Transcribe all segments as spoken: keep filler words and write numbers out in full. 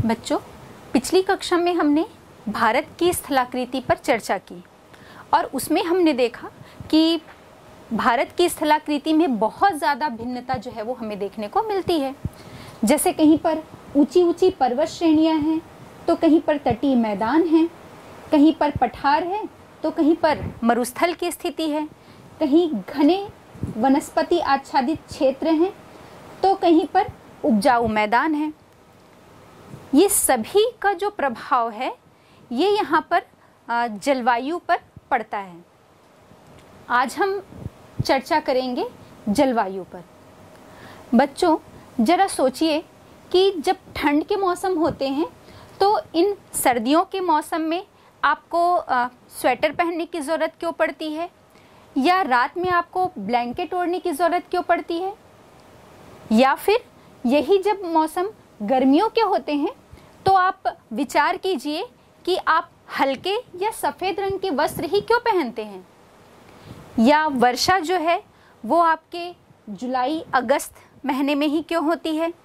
बच्चों, पिछली कक्षा में हमने भारत की स्थलाकृति पर चर्चा की और उसमें हमने देखा कि भारत की स्थलाकृति में बहुत ज़्यादा भिन्नता जो है वो हमें देखने को मिलती है। जैसे कहीं पर ऊंची ऊंची पर्वत श्रेणियां हैं, तो कहीं पर तटीय मैदान हैं, कहीं पर पठार है, तो कहीं पर मरुस्थल की स्थिति है, कहीं घने वनस्पति आच्छादित क्षेत्र हैं, तो कहीं पर उपजाऊ मैदान है। ये सभी का जो प्रभाव है ये यहाँ पर जलवायु पर पड़ता है। आज हम चर्चा करेंगे जलवायु पर। बच्चों, ज़रा सोचिए कि जब ठंड के मौसम होते हैं तो इन सर्दियों के मौसम में आपको स्वेटर पहनने की ज़रूरत क्यों पड़ती है, या रात में आपको ब्लैंकेट ओढ़ने की ज़रूरत क्यों पड़ती है। या फिर यही जब मौसम गर्मियों के होते हैं तो आप विचार कीजिए कि आप हल्के या सफ़ेद रंग के वस्त्र ही क्यों पहनते हैं। या वर्षा जो है वो आपके जुलाई अगस्त महीने में ही क्यों होती है।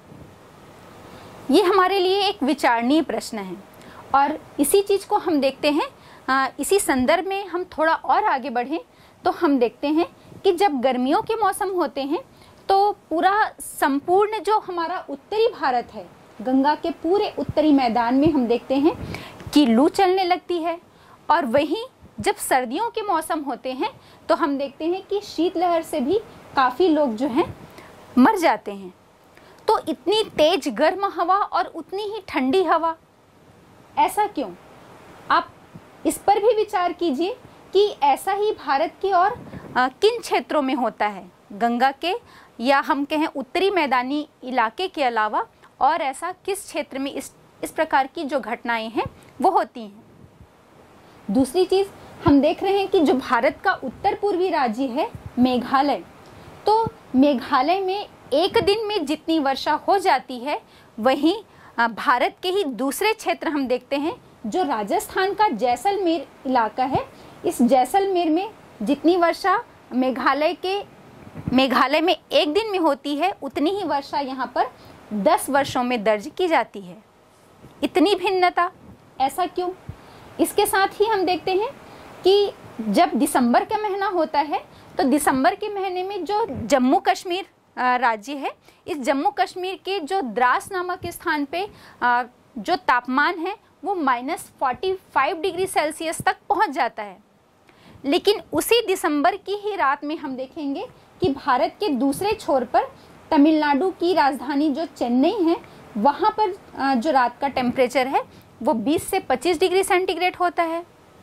ये हमारे लिए एक विचारणीय प्रश्न है और इसी चीज़ को हम देखते हैं। आ, इसी संदर्भ में हम थोड़ा और आगे बढ़ें तो हम देखते हैं कि जब गर्मियों के मौसम होते हैं तो पूरा संपूर्ण जो हमारा उत्तरी भारत है, गंगा के पूरे उत्तरी मैदान में हम देखते हैं कि लू चलने लगती है। और वहीं जब सर्दियों के मौसम होते हैं तो हम देखते हैं कि शीतलहर से भी काफ़ी लोग जो हैं मर जाते हैं। तो इतनी तेज गर्म हवा और उतनी ही ठंडी हवा, ऐसा क्यों? आप इस पर भी विचार कीजिए कि ऐसा ही भारत के और आ, किन क्षेत्रों में होता है, गंगा के या हम कहें उत्तरी मैदानी इलाके के अलावा और ऐसा किस क्षेत्र में इस इस प्रकार की जो घटनाएं हैं वो होती हैं। दूसरी चीज़ हम देख रहे हैं कि जो भारत का उत्तर पूर्वी राज्य है मेघालय, तो मेघालय में एक दिन में जितनी वर्षा हो जाती है वहीं भारत के ही दूसरे क्षेत्र हम देखते हैं जो राजस्थान का जैसलमेर इलाका है। इस जैसलमेर में जितनी वर्षा मेघालय के मेघालय में एक दिन में होती है उतनी ही वर्षा यहाँ पर दस वर्षों में दर्ज की जाती है। इतनी भिन्नता, ऐसा क्यों? इसके साथ ही हम देखते हैं कि जब दिसंबर का महीना होता है तो दिसंबर के महीने में जो जम्मू कश्मीर राज्य है, इस जम्मू कश्मीर के जो द्रास नामक स्थान पे जो तापमान है वो minus forty five degree Celsius तक पहुंच जाता है। लेकिन उसी दिसंबर की ही रात में हम देखेंगे कि भारत के दूसरे छोर पर तमिलनाडु की राजधानी जो चेन्नई है, वहाँ पर जो रात का टेम्परेचर है वो बीस से पच्चीस डिग्री सेंटीग्रेड होता है।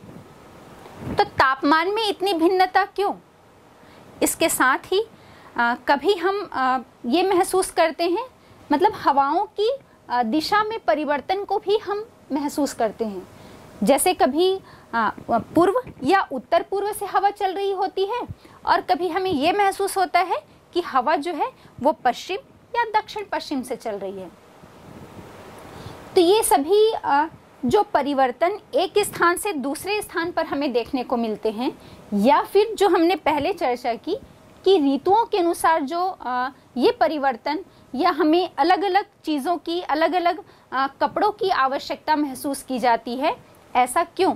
तो तापमान में इतनी भिन्नता क्यों? इसके साथ ही आ, कभी हम आ, ये महसूस करते हैं, मतलब हवाओं की आ, दिशा में परिवर्तन को भी हम महसूस करते हैं। जैसे कभी आ, पूर्व या उत्तर पूर्व से हवा चल रही होती है और कभी हमें ये महसूस होता है कि हवा जो है वो पश्चिम या दक्षिण पश्चिम से चल रही है। तो ये सभी आ, जो परिवर्तन एक स्थान से दूसरे स्थान पर हमें देखने को मिलते हैं, या फिर जो हमने पहले चर्चा की कि ऋतुओं के अनुसार जो आ, ये परिवर्तन या हमें अलग अलग चीज़ों की अलग अलग आ, कपड़ों की आवश्यकता महसूस की जाती है, ऐसा क्यों?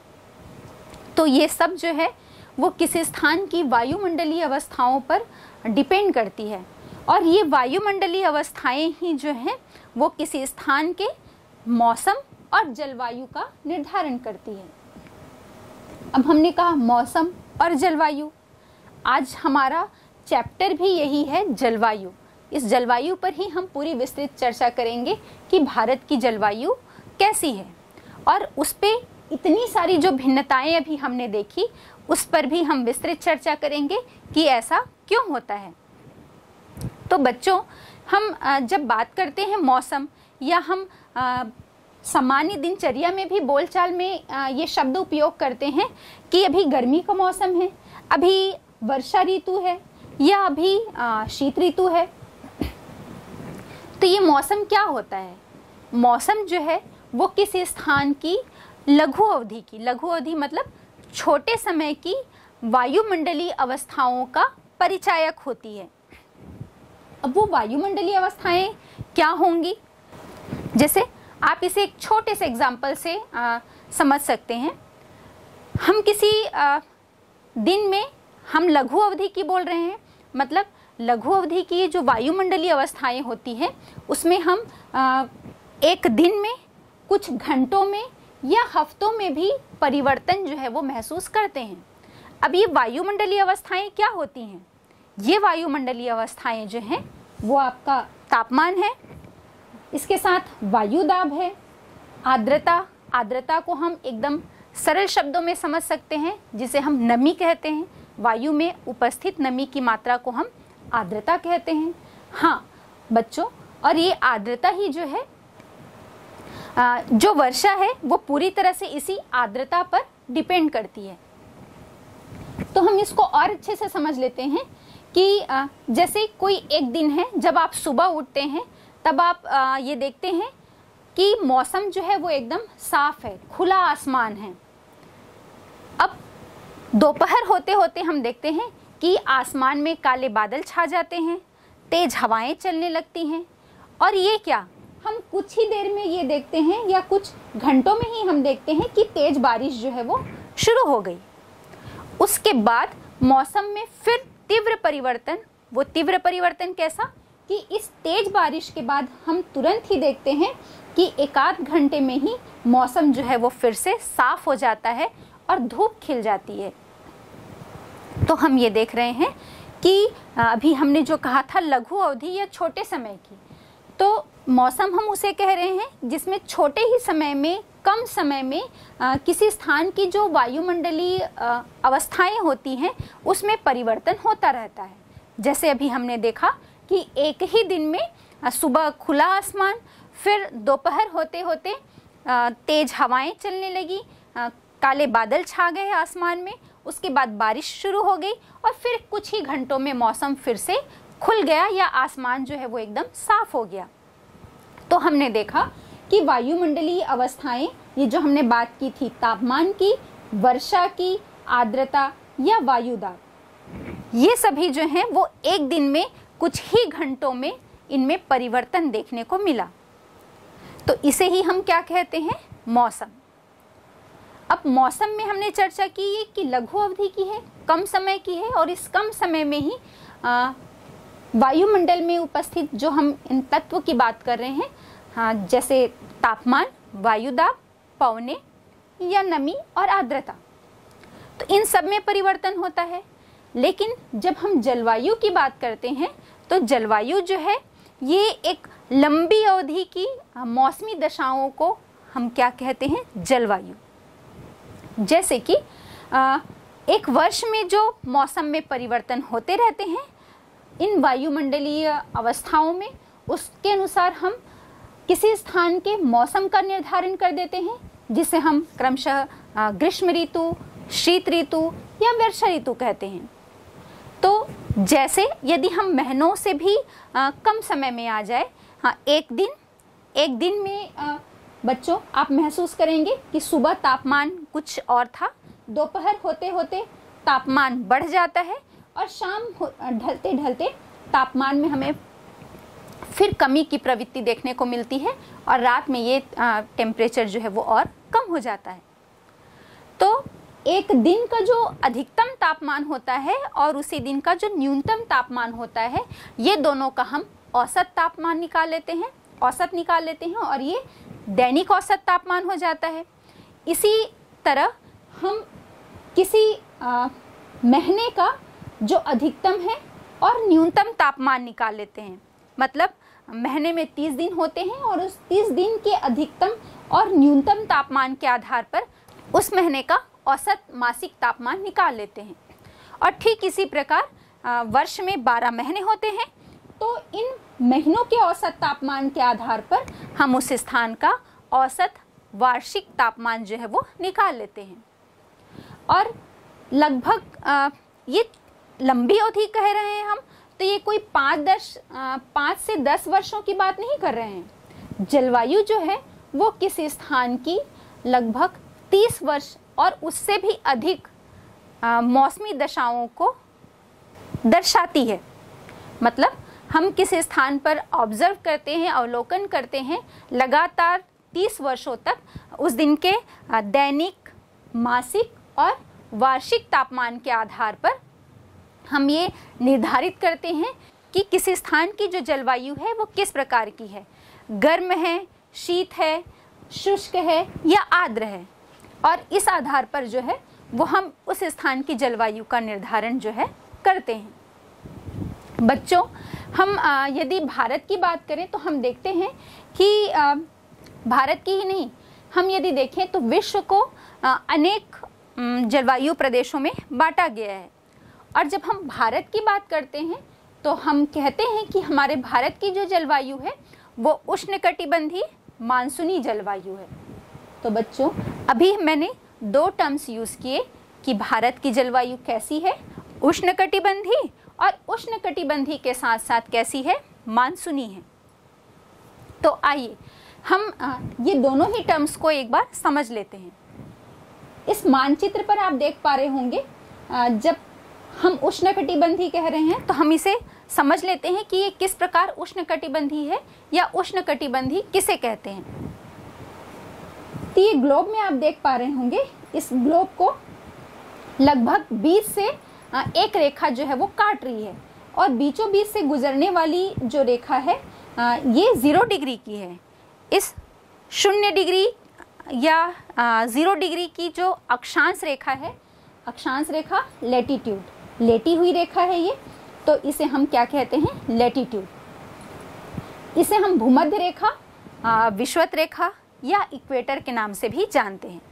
तो ये सब जो है वो किसी स्थान की वायुमंडलीय अवस्थाओं पर डिपेंड करती है और ये वायुमंडलीय अवस्थाएं ही जो हैं वो किसी स्थान के मौसम और जलवायु का निर्धारण करती है। अब हमने कहा मौसम और जलवायु, आज हमारा चैप्टर भी यही है, जलवायु। इस जलवायु पर ही हम पूरी विस्तृत चर्चा करेंगे कि भारत की जलवायु कैसी है और उस पे इतनी सारी जो भिन्नताएं अभी हमने देखी उस पर भी हम विस्तृत चर्चा करेंगे कि ऐसा क्यों होता है। तो बच्चों, हम जब बात करते हैं मौसम, या हम सामान्य दिनचर्या में भी बोलचाल में ये शब्द उपयोग करते हैं कि अभी गर्मी का मौसम है, अभी वर्षा ऋतु है या अभी शीत ऋतु है। तो ये मौसम क्या होता है? मौसम जो है वो किसी स्थान की लघु अवधि की, लघु अवधि मतलब छोटे समय की वायुमंडलीय अवस्थाओं का परिचायक होती है। अब वो वायुमंडलीय अवस्थाएं क्या होंगी? जैसे आप इसे एक छोटे से एग्जाम्पल से आ, समझ सकते हैं। हम किसी आ, दिन में हम लघु अवधि की बोल रहे हैं, मतलब लघु अवधि की जो वायुमंडलीय अवस्थाएं होती हैं उसमें हम आ, एक दिन में, कुछ घंटों में या हफ्तों में भी परिवर्तन जो है वो महसूस करते हैं। अब ये वायुमंडलीय अवस्थाएं क्या होती हैं? ये वायुमंडलीय अवस्थाएं जो हैं वो आपका तापमान है, इसके साथ वायु दाब है, आर्द्रता, आर्द्रता को हम एकदम सरल शब्दों में समझ सकते हैं जिसे हम नमी कहते हैं। वायु में उपस्थित नमी की मात्रा को हम आर्द्रता कहते हैं। हाँ बच्चों, और ये आर्द्रता ही जो है, जो वर्षा है वो पूरी तरह से इसी आर्द्रता पर डिपेंड करती है। तो हम इसको और अच्छे से समझ लेते हैं कि जैसे कोई एक दिन है जब आप सुबह उठते हैं तब आप ये देखते हैं कि मौसम जो है वो एकदम साफ है, खुला आसमान है। अब दोपहर होते होते हम देखते हैं कि आसमान में काले बादल छा जाते हैं, तेज हवाएं चलने लगती हैं, और ये क्या, हम कुछ ही देर में ये देखते हैं या कुछ घंटों में ही हम देखते हैं कि तेज बारिश जो है वो शुरू हो गई। उसके बाद मौसम में फिर तीव्र परिवर्तन। वो तीव्र परिवर्तन कैसा कि इस तेज बारिश के बाद हम तुरंत ही देखते हैं कि एक आध घंटे में ही मौसम जो है वो फिर से साफ हो जाता है और धूप खिल जाती है। तो हम ये देख रहे हैं कि अभी हमने जो कहा था लघु अवधि या छोटे समय की, तो मौसम हम उसे कह रहे हैं जिसमें छोटे ही समय में, कम समय में आ, किसी स्थान की जो वायुमंडलीय अवस्थाएं होती हैं उसमें परिवर्तन होता रहता है। जैसे अभी हमने देखा कि एक ही दिन में आ, सुबह खुला आसमान, फिर दोपहर होते होते आ, तेज हवाएं चलने लगी, आ, काले बादल छा गए आसमान में, उसके बाद बारिश शुरू हो गई और फिर कुछ ही घंटों में मौसम फिर से खुल गया या आसमान जो है वो एकदम साफ हो गया। तो हमने देखा कि वायुमंडलीय अवस्थाएं, ये जो हमने बात की थी तापमान की, वर्षा की, आर्द्रता या वायु दाब, ये सभी जो हैं वो एक दिन में कुछ ही घंटों में इनमें परिवर्तन देखने को मिला। तो इसे ही हम क्या कहते हैं, मौसम। अब मौसम में हमने चर्चा की कि लघु अवधि की है, कम समय की है, और इस कम समय में ही आ, वायुमंडल में उपस्थित जो हम इन तत्व की बात कर रहे हैं, हाँ, जैसे तापमान, वायु दाब, पवने या नमी और आर्द्रता, तो इन सब में परिवर्तन होता है। लेकिन जब हम जलवायु की बात करते हैं तो जलवायु जो है ये एक लंबी अवधि की मौसमी दशाओं को हम क्या कहते हैं, जलवायु। जैसे कि एक वर्ष में जो मौसम में परिवर्तन होते रहते हैं इन वायुमंडलीय अवस्थाओं में, उसके अनुसार हम किसी स्थान के मौसम का निर्धारण कर देते हैं, जिसे हम क्रमशः ग्रीष्म ऋतु, शीत ऋतु या वर्षा ऋतु कहते हैं। तो जैसे यदि हम महीनों से भी आ, कम समय में आ जाए, हाँ, एक दिन एक दिन में आ, बच्चों आप महसूस करेंगे कि सुबह तापमान कुछ और था, दोपहर होते होते तापमान बढ़ जाता है और शाम ढलते ढलते तापमान में हमें फिर कमी की प्रवृत्ति देखने को मिलती है और रात में ये टेम्परेचर जो है वो और कम हो जाता है। तो एक दिन का जो अधिकतम तापमान होता है और उसी दिन का जो न्यूनतम तापमान होता है, ये दोनों का हम औसत तापमान निकाल लेते हैं औसत निकाल लेते हैं और ये दैनिक औसत तापमान हो जाता है। इसी तरह हम किसी आ, महीने का जो अधिकतम है और न्यूनतम तापमान निकाल लेते हैं। मतलब महीने में तीस दिन होते हैं और उस तीस दिन के अधिकतम और न्यूनतम तापमान के आधार पर उस महीने का औसत मासिक तापमान निकाल लेते हैं। और ठीक इसी प्रकार आ, वर्ष में बारह महीने होते हैं, तो इन महीनों के औसत तापमान के आधार पर हम उस स्थान का औसत वार्षिक तापमान जो है वो निकाल लेते हैं। और लगभग ये लंबी अवधि कह रहे हैं हम, तो ये कोई पाँच दस पाँच से दस वर्षों की बात नहीं कर रहे हैं। जलवायु जो है वो किसी स्थान की लगभग तीस वर्ष और उससे भी अधिक मौसमी दशाओं को दर्शाती है। मतलब हम किसी स्थान पर ऑब्जर्व करते हैं, अवलोकन करते हैं, लगातार तीस वर्षों तक उस दिन के दैनिक, मासिक और वार्षिक तापमान के आधार पर हम ये निर्धारित करते हैं कि किसी स्थान की जो जलवायु है वो किस प्रकार की है, गर्म है, शीत है, शुष्क है या आर्द्र है। और इस आधार पर जो है वो हम उस स्थान की जलवायु का निर्धारण जो है करते हैं। बच्चों, हम आ, यदि भारत की बात करें तो हम देखते हैं कि आ, भारत की ही नहीं, हम यदि देखें तो विश्व को आ, अनेक जलवायु प्रदेशों में बांटा गया है। और जब हम भारत की बात करते हैं तो हम कहते हैं कि हमारे भारत की जो जलवायु है वो उष्णकटिबंधीय मानसूनी जलवायु है। तो बच्चों, अभी मैंने दो टर्म्स यूज़ किए कि भारत की जलवायु कैसी है, उष्णकटिबंधीय, और उष्णकटिबंधीय के साथ साथ कैसी है, मानसूनी है। तो आइए हम आ, ये दोनों ही टर्म्स को एक बार समझ लेते हैं। इस मानचित्र पर आप देख पा रहे होंगे, आ, जब हम उष्णकटिबंधीय कह रहे हैं तो हम इसे समझ लेते हैं कि ये किस प्रकार उष्णकटिबंधीय है या उष्णकटिबंधीय किसे कहते हैं। तो ये ग्लोब में आप देख पा रहे होंगे, इस ग्लोब को लगभग बीच से एक रेखा जो है वो काट रही है, और बीचों बीच से गुजरने वाली जो रेखा है ये ज़ीरो डिग्री की है। इस शून्य डिग्री या ज़ीरो डिग्री की जो अक्षांश रेखा है, अक्षांश रेखा लैटिट्यूड, लेटी हुई रेखा है ये, तो इसे हम क्या कहते हैं, लैटिट्यूड। इसे हम भूमध्य रेखा, विषुवत रेखा या इक्वेटर के नाम से भी जानते हैं।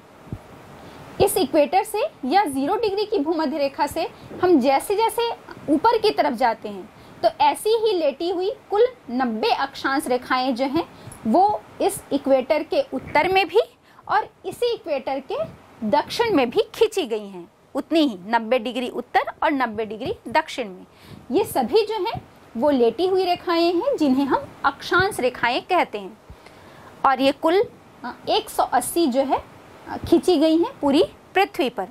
इस इक्वेटर से या जीरो डिग्री की भूमध्य रेखा से हम जैसे जैसे ऊपर की तरफ जाते हैं तो ऐसी ही लेटी हुई कुल नब्बे अक्षांश रेखाएं जो हैं वो इस इक्वेटर के उत्तर में भी और इसी इक्वेटर के दक्षिण में भी खींची गई हैं। उतनी ही नब्बे डिग्री उत्तर और नब्बे डिग्री दक्षिण में ये सभी जो हैं वो लेटी हुई रेखाएं हैं जिन्हें हम अक्षांश रेखाएं कहते हैं। और ये कुल एक सौ अस्सी जो है खींची गई हैं पूरी पृथ्वी पर।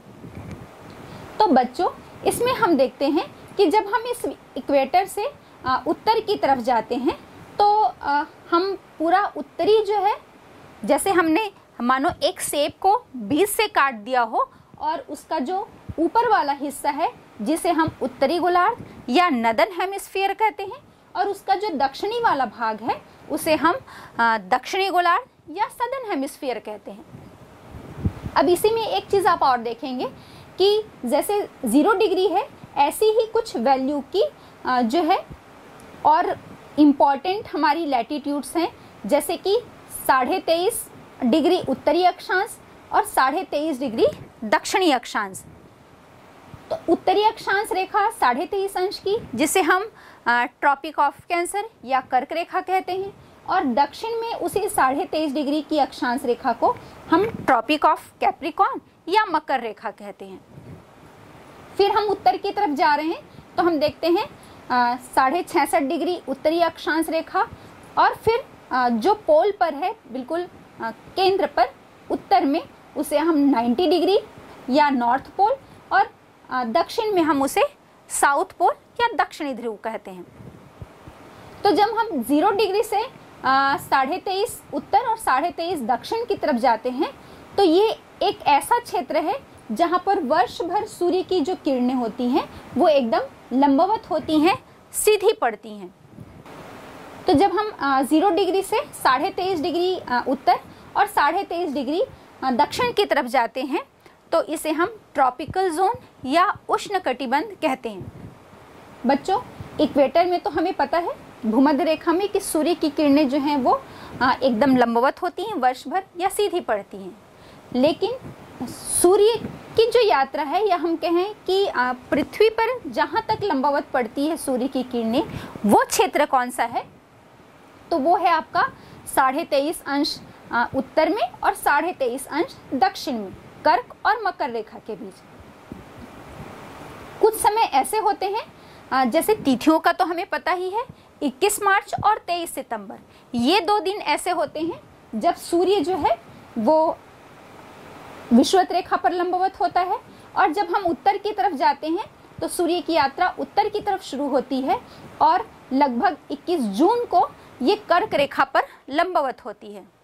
तो बच्चों, इसमें हम देखते हैं कि जब हम इस इक्वेटर से उत्तर की तरफ जाते हैं तो हम पूरा उत्तरी जो है, जैसे हमने मानो एक सेब को बीच से काट दिया हो और उसका जो ऊपर वाला हिस्सा है जिसे हम उत्तरी गोलार्ध या नदर्न हेमिस्फीयर कहते हैं और उसका जो दक्षिणी वाला भाग है उसे हम दक्षिणी गोलार्ध या सदर्न हेमिस्फीयर कहते हैं। अब इसी में एक चीज़ आप और देखेंगे कि जैसे ज़ीरो डिग्री है ऐसी ही कुछ वैल्यू की जो है और इम्पॉर्टेंट हमारी लैटिट्यूड्स हैं, जैसे कि साढ़े तेईस डिग्री उत्तरी अक्षांश और साढ़े तेईस डिग्री दक्षिणी अक्षांश। तो उत्तरी अक्षांश रेखा साढ़े तेईस अंश की जिसे हम ट्रॉपिक ऑफ कैंसर या कर्क रेखा कहते हैं, और दक्षिण में उसी साढ़े तेईस डिग्री की अक्षांश रेखा को हम ट्रॉपिक ऑफ कैप्रिकॉर्न या मकर रेखा कहते हैं। फिर हम उत्तर की तरफ जा रहे हैं तो हम देखते हैं साढ़े छियासठ डिग्री उत्तरी अक्षांश रेखा, और फिर आ, जो पोल पर है बिल्कुल आ, केंद्र पर उत्तर में उसे हम नब्बे डिग्री या नॉर्थ पोल, और आ, दक्षिण में हम उसे साउथ पोल या दक्षिणी ध्रुव कहते हैं। तो जब हम जीरो डिग्री से साढ़े तेईस उत्तर और साढ़े तेईस दक्षिण की तरफ जाते हैं तो ये एक ऐसा क्षेत्र है जहाँ पर वर्ष भर सूर्य की जो किरणें होती हैं वो एकदम लंबवत होती हैं, सीधी पड़ती हैं। तो जब हम ज़ीरो डिग्री से साढ़े तेईस डिग्री उत्तर और साढ़े तेईस डिग्री दक्षिण की तरफ जाते हैं तो इसे हम ट्रॉपिकल जोन या उष्णकटिबंध कहते हैं। बच्चों, इक्वेटर में तो हमें पता है भूमध्य रेखा में कि सूर्य की किरणें जो हैं वो एकदम लंबवत होती हैं, वर्ष भर या सीधी पड़ती हैं, लेकिन सूर्य की जो यात्रा है या हम कहें कि पृथ्वी पर जहाँ तक लंबवत पड़ती है सूर्य की किरणें वो क्षेत्र कौन सा है, तो वो है आपका साढ़े तेईस अंश उत्तर में और साढ़े तेईस अंश दक्षिण में, कर्क और मकर रेखा के बीच। कुछ समय ऐसे होते हैं जैसे तिथियों का तो हमें पता ही है, इक्कीस मार्च और तेईस सितंबर, ये दो दिन ऐसे होते हैं जब सूर्य जो है वो विषुवत रेखा पर लंबवत होता है, और जब हम उत्तर की तरफ जाते हैं तो सूर्य की यात्रा उत्तर की तरफ शुरू होती है और लगभग इक्कीस जून को ये कर्क रेखा पर लंबवत होती है।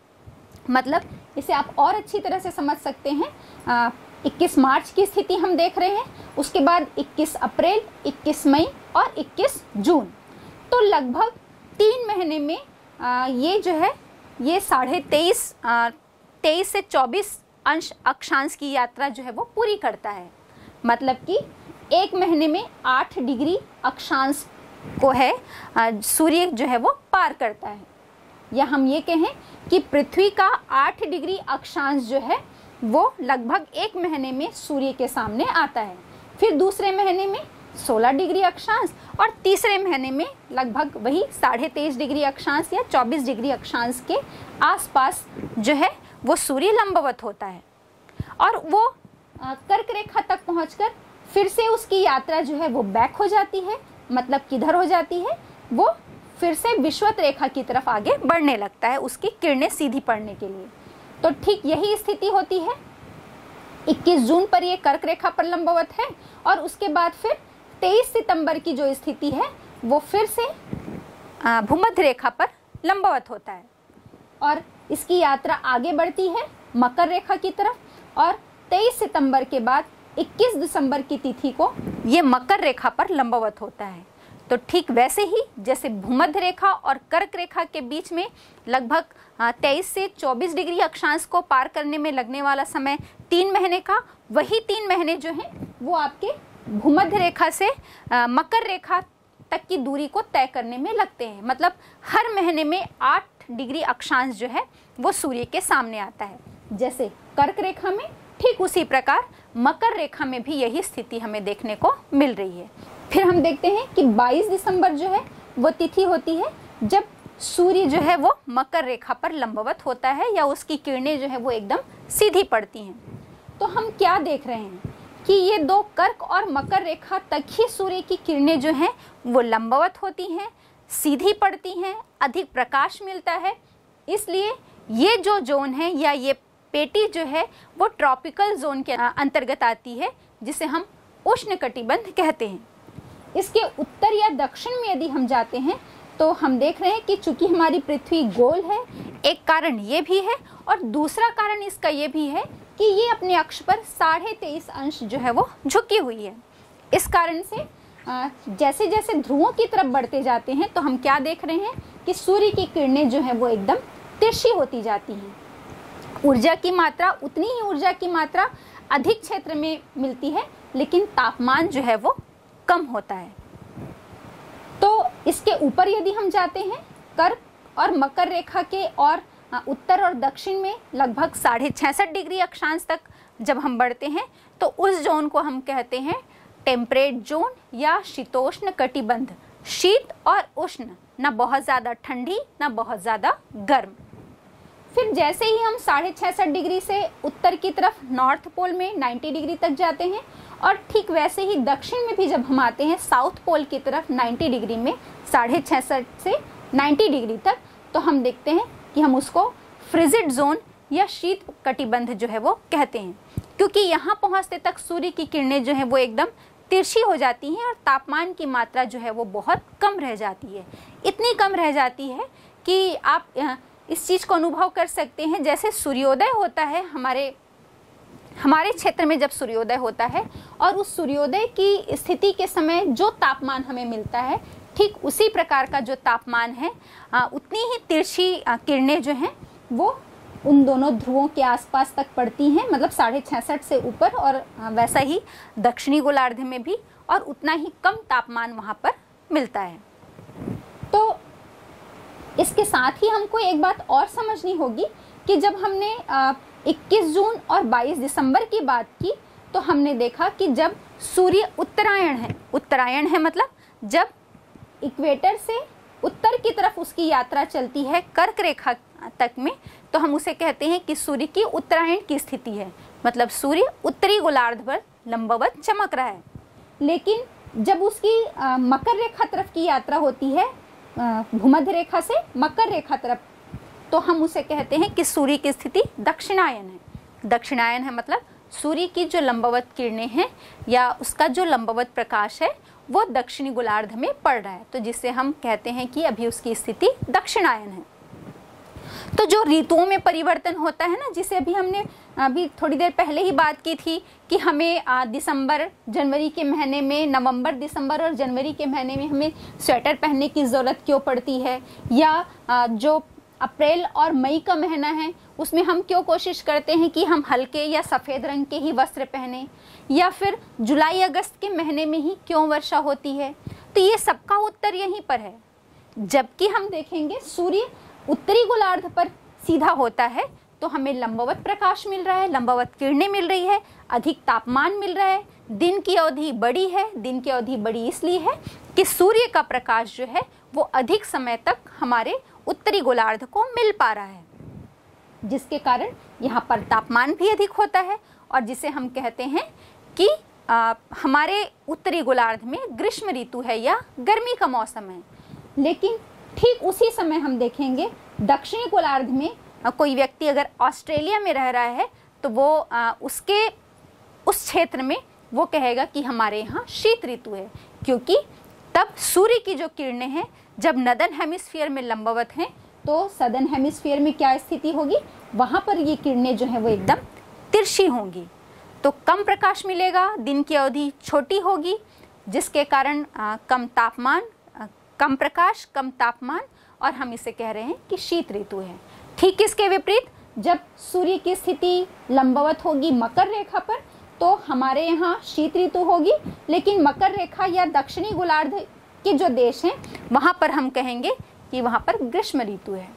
मतलब इसे आप और अच्छी तरह से समझ सकते हैं। आ, इक्कीस मार्च की स्थिति हम देख रहे हैं, उसके बाद इक्कीस अप्रैल, इक्कीस मई और इक्कीस जून। तो लगभग तीन महीने में आ, ये जो है ये साढ़े तेईस तेईस से चौबीस अंश अक्षांश की यात्रा जो है वो पूरी करता है। मतलब कि एक महीने में आठ डिग्री अक्षांश को है आ, सूर्य जो है वो पार करता है। या हम ये कहें कि पृथ्वी का आठ डिग्री अक्षांश जो है वो लगभग एक महीने में सूर्य के सामने आता है। फिर दूसरे महीने में सोलह डिग्री अक्षांश और तीसरे महीने में लगभग वही साढ़े तेईस डिग्री अक्षांश या चौबीस डिग्री अक्षांश के आसपास जो है वो सूर्य लंबवत होता है। और वो कर्क रेखा तक पहुंचकर फिर से उसकी यात्रा जो है वो बैक हो जाती है। मतलब किधर हो जाती है, वो फिर से विषुवत रेखा की तरफ आगे बढ़ने लगता है उसकी किरणें सीधी पड़ने के लिए। तो ठीक यही स्थिति होती है। इक्कीस जून पर ये कर्क रेखा पर लंबवत है और उसके बाद फिर तेईस सितंबर की जो स्थिति है वो फिर से भूमध्य रेखा पर लंबवत होता है और इसकी यात्रा आगे बढ़ती है मकर रेखा की तरफ। और तेईस सितंबर के बाद इक्कीस दिसंबर की तिथि को ये मकर रेखा पर लंबवत होता है। तो ठीक वैसे ही जैसे भूमध्य रेखा और कर्क रेखा के बीच में लगभग तेईस से चौबीस डिग्री अक्षांश को पार करने में लगने वाला समय तीन महीने का, वही तीन महीने जो हैं वो आपके भूमध्य रेखा से आ, मकर रेखा तक की दूरी को तय करने में लगते हैं। मतलब हर महीने में आठ डिग्री अक्षांश जो है वो सूर्य के सामने आता है। जैसे कर्क रेखा में, ठीक उसी प्रकार मकर रेखा में भी यही स्थिति हमें देखने को मिल रही है। फिर हम देखते हैं कि बाईस दिसंबर जो है वो तिथि होती है जब सूर्य जो है वो मकर रेखा पर लंबवत होता है या उसकी किरणें जो है वो एकदम सीधी पड़ती हैं। तो हम क्या देख रहे हैं कि ये दो कर्क और मकर रेखा तक ही सूर्य की किरणें जो हैं वो लंबवत होती हैं, सीधी पड़ती हैं, अधिक प्रकाश मिलता है। इसलिए ये जो जोन है या ये पेटी जो है वो ट्रॉपिकल जोन के अंतर्गत आती है, जिसे हम उष्णकटिबंध कहते हैं। इसके उत्तर या दक्षिण में यदि हम जाते हैं तो हम देख रहे हैं कि चूंकि हमारी पृथ्वी गोल है, एक कारण ये भी है और दूसरा कारण इसका ये भी है कि ये अपने अक्ष पर साढ़े तेईस अंश जो है वो झुकी हुई है। इस कारण से जैसे जैसे ध्रुवों की तरफ बढ़ते जाते हैं तो हम क्या देख रहे हैं कि सूर्य की किरणें जो है वो एकदम तिरछी होती जाती हैं। ऊर्जा की मात्रा, उतनी ही ऊर्जा की मात्रा अधिक क्षेत्र में मिलती है, लेकिन तापमान जो है वो कम होता है। तो इसके ऊपर यदि हम जाते हैं कर्क और मकर रेखा के और उत्तर और दक्षिण में लगभग साढ़े छियासठ डिग्री अक्षांश तक जब हम बढ़ते हैं तो उस जोन को हम कहते हैं टेम्परेट जोन या शीतोष्ण कटिबंध। शीत और उष्ण, ना बहुत ज़्यादा ठंडी ना बहुत ज़्यादा गर्म। फिर जैसे ही हम साढ़े छियासठ डिग्री से उत्तर की तरफ नॉर्थ पोल में नब्बे डिग्री तक जाते हैं और ठीक वैसे ही दक्षिण में भी जब हम आते हैं साउथ पोल की तरफ नब्बे डिग्री में साढ़े छियासठ से नब्बे डिग्री तक, तो हम देखते हैं कि हम उसको फ्रिजिड जोन या शीत कटिबंध जो है वो कहते हैं, क्योंकि यहाँ पहुँचते तक सूर्य की किरणें जो है वो एकदम तिरछी हो जाती हैं और तापमान की मात्रा जो है वो बहुत कम रह जाती है। इतनी कम रह जाती है कि आप इस चीज़ को अनुभव कर सकते हैं जैसे सूर्योदय होता है हमारे हमारे क्षेत्र में। जब सूर्योदय होता है और उस सूर्योदय की स्थिति के समय जो तापमान हमें मिलता है, ठीक उसी प्रकार का जो तापमान है, आ, उतनी ही तिरछी किरणें जो हैं वो उन दोनों ध्रुवों के आसपास तक पड़ती हैं। मतलब साढ़े छियासठ से ऊपर और वैसा ही दक्षिणी गोलार्ध में भी, और उतना ही कम तापमान वहाँ पर मिलता है। तो इसके साथ ही हमको एक बात और समझनी होगी कि जब हमने इक्कीस जून और बाईस दिसंबर की बात की तो हमने देखा कि जब सूर्य उत्तरायण है, उत्तरायण है मतलब जब इक्वेटर से उत्तर की तरफ उसकी यात्रा चलती है कर्क रेखा तक में, तो हम उसे कहते हैं कि सूर्य की उत्तरायण की स्थिति है। मतलब सूर्य उत्तरी गोलार्ध पर लंबवत चमक रहा है। लेकिन जब उसकी आ, मकर रेखा तरफ की यात्रा होती है, भूमध्य रेखा से मकर रेखा तरफ, तो हम उसे कहते हैं कि सूर्य की स्थिति दक्षिणायन है। दक्षिणायन है मतलब सूर्य की जो लंबवत किरणें हैं या उसका जो लंबवत प्रकाश है वो दक्षिणी गोलार्ध में पड़ रहा है, तो जिससे हम कहते हैं कि अभी उसकी स्थिति दक्षिणायन है। तो जो ऋतुओं में परिवर्तन होता है ना, जिसे अभी हमने अभी थोड़ी देर पहले ही बात की थी कि हमें दिसंबर जनवरी के महीने में, नवंबर दिसंबर और जनवरी के महीने में हमें स्वेटर पहनने की ज़रूरत क्यों पड़ती है, या जो अप्रैल और मई का महीना है उसमें हम क्यों कोशिश करते हैं कि हम हल्के या सफ़ेद रंग के ही वस्त्र पहने, या फिर जुलाई अगस्त के महीने में ही क्यों वर्षा होती है। तो ये सबका उत्तर यहीं पर है। जबकि हम देखेंगे सूर्य उत्तरी गोलार्ध पर सीधा होता है तो हमें लंबवत प्रकाश मिल रहा है, लंबवत किरणें मिल रही है, अधिक तापमान मिल रहा है, दिन की अवधि बड़ी है। दिन की अवधि बड़ी इसलिए है कि सूर्य का प्रकाश जो है वो अधिक समय तक हमारे उत्तरी गोलार्ध को मिल पा रहा है, जिसके कारण यहाँ पर तापमान भी अधिक होता है और जिसे हम कहते हैं कि आ, हमारे उत्तरी गोलार्ध में ग्रीष्म ऋतु है या गर्मी का मौसम है। लेकिन ठीक उसी समय हम देखेंगे दक्षिणी गोलार्ध में आ, कोई व्यक्ति अगर ऑस्ट्रेलिया में रह रहा है तो वो आ, उसके उस क्षेत्र में वो कहेगा कि हमारे यहाँ शीत ऋतु है, क्योंकि तब सूर्य की जो किरणें हैं जब नदन हेमिस्फीयर में लंबवत हैं तो सदर्न हेमिस्फीयर में क्या स्थिति होगी, वहाँ पर ये किरणें जो हैं वो एकदम तिरछी होंगी, तो कम प्रकाश मिलेगा, दिन की अवधि छोटी होगी, जिसके कारण आ, कम तापमान, आ, कम प्रकाश, कम तापमान, और हम इसे कह रहे हैं कि शीत ऋतु है। ठीक इसके विपरीत जब सूर्य की स्थिति लंबवत होगी मकर रेखा पर तो हमारे यहाँ शीत ऋतु होगी, लेकिन मकर रेखा या दक्षिणी गोलार्ध के जो देश हैं वहाँ पर हम कहेंगे कि वहाँ पर ग्रीष्म ऋतु है।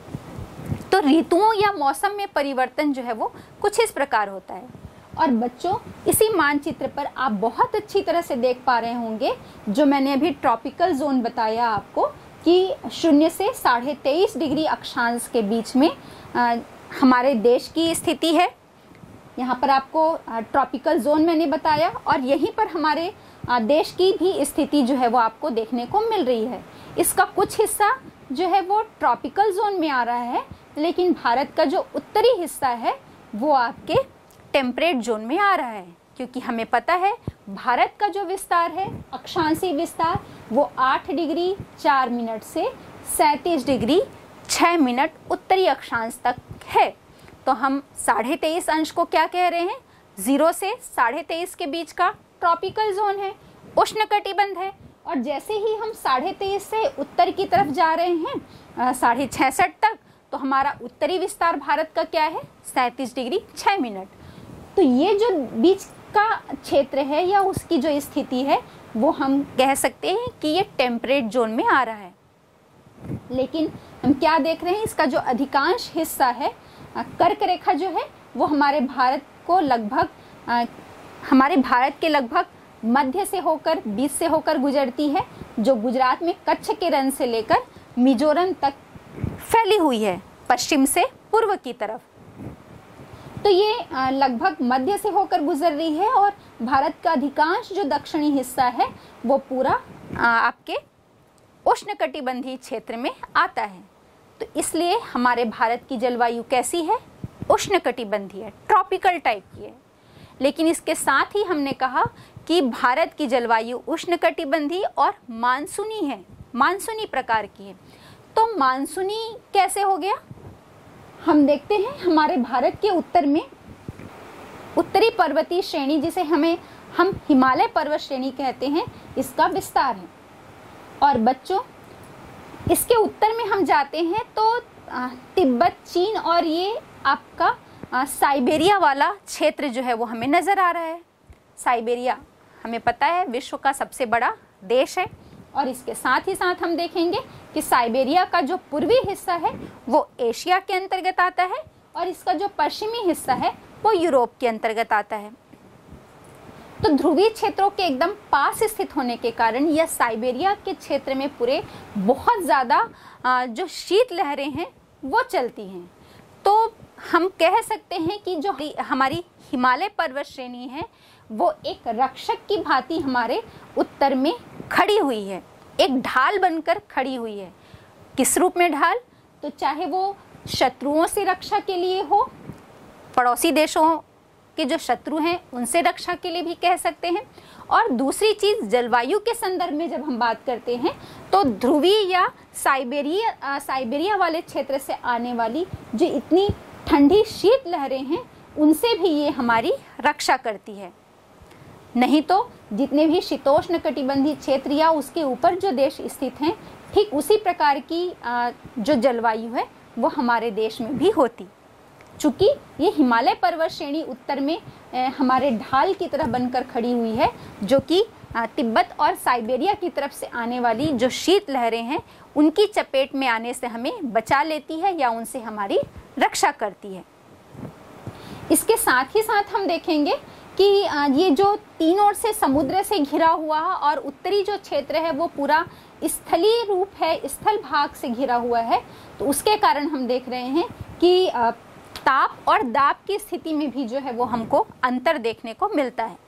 तो ऋतुओं या मौसम में परिवर्तन जो है वो कुछ इस प्रकार होता है। और बच्चों, इसी मानचित्र पर आप बहुत अच्छी तरह से देख पा रहे होंगे जो मैंने अभी ट्रॉपिकल जोन बताया आपको कि शून्य से साढ़े तेईस डिग्री अक्षांश के बीच में आ, हमारे देश की स्थिति है। यहाँ पर आपको ट्रॉपिकल जोन मैंने बताया और यहीं पर हमारे देश की भी स्थिति जो है वो आपको देखने को मिल रही है। इसका कुछ हिस्सा जो है वो ट्रॉपिकल जोन में आ रहा है, लेकिन भारत का जो उत्तरी हिस्सा है वो आपके टेम्परेट जोन में आ रहा है, क्योंकि हमें पता है भारत का जो विस्तार है अक्षांशीय विस्तार वो आठ डिग्री चार मिनट से सैंतीस डिग्री छः मिनट उत्तरी अक्षांश तक है। तो हम साढ़े तेईस अंश को क्या कह रहे हैं, जीरो से साढ़े तेईस के बीच का ट्रॉपिकल जोन है, उष्णकटिबंध है। और जैसे ही हम साढ़े तेईस से उत्तर की तरफ जा रहे हैं साढ़े छियासठ तक, तो हमारा उत्तरी विस्तार भारत का क्या है, सैंतीस डिग्री छः मिनट। तो ये जो बीच का क्षेत्र है या उसकी जो स्थिति है वो हम कह सकते हैं कि ये टेम्परेट जोन में आ रहा है। लेकिन हम क्या देख रहे हैं, इसका जो अधिकांश हिस्सा है कर्क रेखा जो है वो हमारे भारत को लगभग हमारे भारत के लगभग मध्य से होकर बीच से होकर गुजरती है, जो गुजरात में कच्छ के रण से लेकर मिजोरम तक फैली हुई है पश्चिम से पूर्व की तरफ। तो ये लगभग मध्य से होकर गुजर रही है और भारत का अधिकांश जो दक्षिणी हिस्सा है वो पूरा आपके उष्णकटिबंधीय क्षेत्र में आता है। तो इसलिए हमारे भारत की जलवायु कैसी है, उष्णकटिबंधीय, ट्रॉपिकल टाइप की है। लेकिन इसके साथ ही हमने कहा कि भारत की जलवायु उष्णकटिबंधीय और मानसूनी है, मानसूनी प्रकार की है। तो मानसूनी कैसे हो गया, हम देखते हैं हमारे भारत के उत्तर में उत्तरी पर्वतीय श्रेणी, जिसे हमें हम हिमालय पर्वत श्रेणी कहते हैं, इसका विस्तार है। और बच्चों, इसके उत्तर में हम जाते हैं तो तिब्बत, चीन और ये आपका साइबेरिया वाला क्षेत्र जो है वो हमें नज़र आ रहा है। साइबेरिया हमें पता है विश्व का सबसे बड़ा देश है, और इसके साथ ही साथ हम देखेंगे कि साइबेरिया का जो पूर्वी हिस्सा है वो एशिया के अंतर्गत आता है और इसका जो पश्चिमी हिस्सा है वो यूरोप के अंतर्गत आता है। तो ध्रुवीय क्षेत्रों के एकदम पास स्थित होने के कारण यह साइबेरिया के क्षेत्र में पूरे बहुत ज़्यादा जो शीत लहरें हैं वो चलती हैं। तो हम कह सकते हैं कि जो हमारी हिमालय पर्वत श्रेणी है वो एक रक्षक की भांति हमारे उत्तर में खड़ी हुई है, एक ढाल बनकर खड़ी हुई है। किस रूप में ढाल, तो चाहे वो शत्रुओं से रक्षा के लिए हो, पड़ोसी देशों के जो शत्रु हैं उनसे रक्षा के लिए भी कह सकते हैं। और दूसरी चीज़, जलवायु के संदर्भ में जब हम बात करते हैं तो ध्रुवीय या साइबेरिया साइबेरिया वाले क्षेत्र से आने वाली जो इतनी ठंडी शीत लहरें हैं उनसे भी ये हमारी रक्षा करती है। नहीं तो जितने भी शीतोष्ण कटिबंधीय क्षेत्र या उसके ऊपर जो देश स्थित हैं, ठीक उसी प्रकार की जो जलवायु है वो हमारे देश में भी होती। चूँकि ये हिमालय पर्वत श्रेणी उत्तर में हमारे ढाल की तरह बनकर खड़ी हुई है, जो कि तिब्बत और साइबेरिया की तरफ से आने वाली जो शीत लहरें हैं उनकी चपेट में आने से हमें बचा लेती है या उनसे हमारी रक्षा करती है। इसके साथ ही साथ हम देखेंगे कि ये जो तीन ओर से समुद्र से घिरा हुआ है और उत्तरी जो क्षेत्र है वो पूरा स्थलीय रूप है, स्थल भाग से घिरा हुआ है, तो उसके कारण हम देख रहे हैं कि ताप और दाब की स्थिति में भी जो है वो हमको अंतर देखने को मिलता है।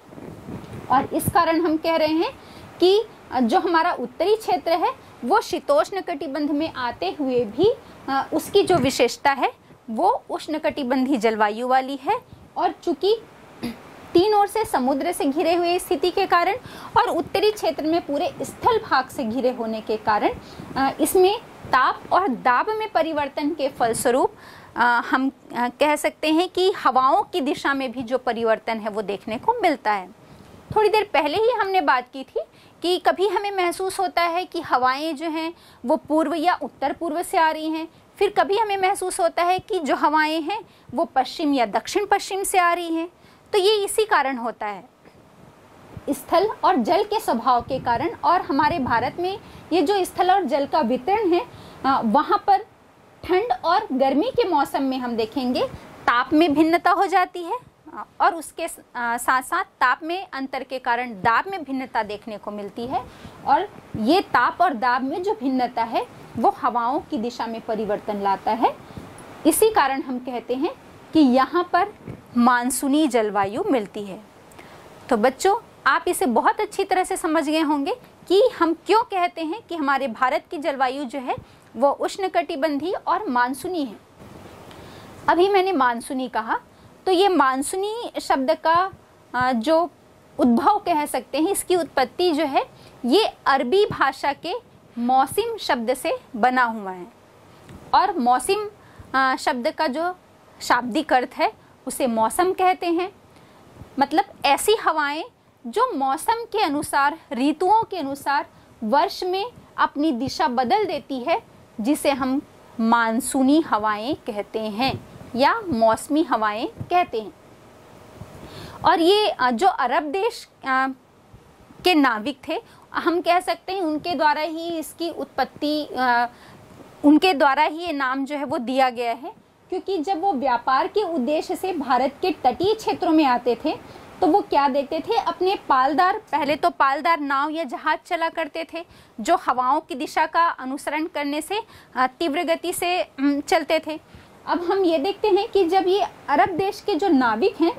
और इस कारण हम कह रहे हैं कि जो हमारा उत्तरी क्षेत्र है वो शीतोष्ण कटिबंध में आते हुए भी उसकी जो विशेषता है वो उष्णकटिबंधीय जलवायु वाली है। और चूंकि तीन ओर से समुद्र से घिरे हुए स्थिति के कारण और उत्तरी क्षेत्र में पूरे स्थल भाग से घिरे होने के कारण इसमें ताप और दाब में परिवर्तन के फलस्वरूप हम कह सकते हैं कि हवाओं की दिशा में भी जो परिवर्तन है वो देखने को मिलता है। थोड़ी देर पहले ही हमने बात की थी कि कभी हमें महसूस होता है कि हवाएं जो हैं वो पूर्व या उत्तर पूर्व से आ रही हैं, फिर कभी हमें महसूस होता है कि जो हवाएं हैं वो पश्चिम या दक्षिण पश्चिम से आ रही हैं। तो ये इसी कारण होता है, स्थल और जल के स्वभाव के कारण। और हमारे भारत में ये जो स्थल और जल का वितरण है वहाँ पर ठंड और गर्मी के मौसम में हम देखेंगे ताप में भिन्नता हो जाती है और उसके साथ साथ ताप में अंतर के कारण दाब में भिन्नता देखने को मिलती है। और ये ताप और दाब में जो भिन्नता है वो हवाओं की दिशा में परिवर्तन लाता है। इसी कारण हम कहते हैं कि यहाँ पर मानसूनी जलवायु मिलती है। तो बच्चों, आप इसे बहुत अच्छी तरह से समझ गए होंगे कि हम क्यों कहते हैं कि हमारे भारत की जलवायु जो है वो उष्णकटिबंधीय और मानसूनी है। अभी मैंने मानसूनी कहा, तो ये मानसूनी शब्द का जो उद्भव कह सकते हैं, इसकी उत्पत्ति जो है ये अरबी भाषा के मौसम शब्द से बना हुआ है। और मौसम शब्द का जो शाब्दिक अर्थ है उसे मौसम कहते हैं। मतलब ऐसी हवाएं जो मौसम के अनुसार, ऋतुओं के अनुसार वर्ष में अपनी दिशा बदल देती है, जिसे हम मानसूनी हवाएं कहते हैं या मौसमी हवाएं कहते हैं। और ये जो अरब देश के नाविक थे, हम कह सकते हैं उनके द्वारा ही इसकी उत्पत्ति, उनके द्वारा ही ये नाम जो है वो दिया गया है। क्योंकि जब वो व्यापार के उद्देश्य से भारत के तटीय क्षेत्रों में आते थे तो वो क्या देखते थे, अपने पालदार, पहले तो पालदार नाव या जहाज चला करते थे जो हवाओं की दिशा का अनुसरण करने से तीव्र गति से चलते थे। अब हम ये देखते हैं कि जब ये अरब देश के जो नाविक हैं